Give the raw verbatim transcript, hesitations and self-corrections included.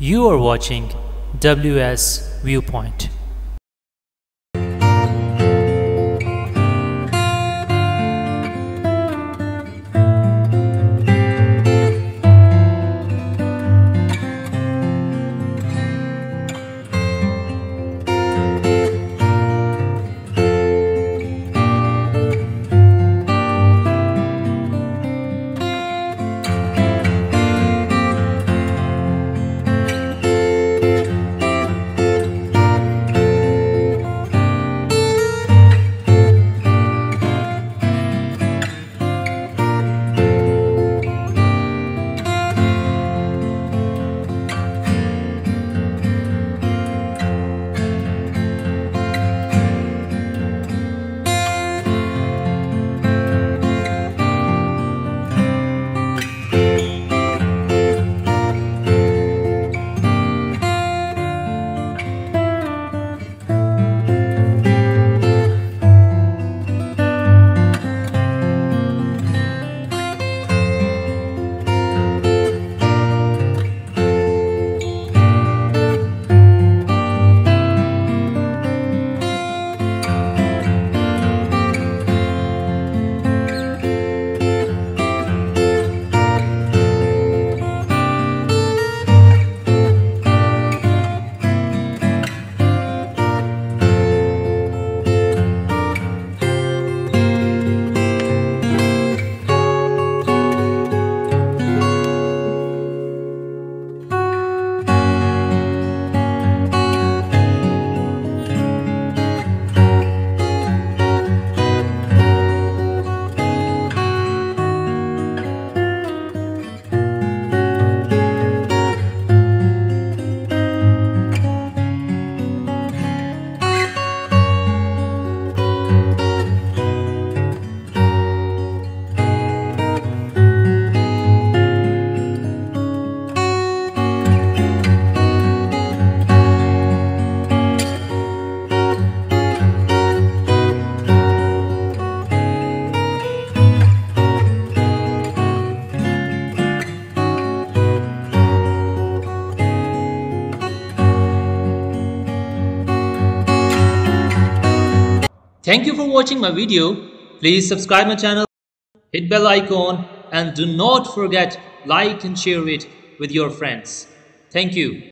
You are watching W S Viewpoint. Thank you for watching my video. Please subscribe my channel, hit bell icon, and do not forget like and share it with your friends. Thank you.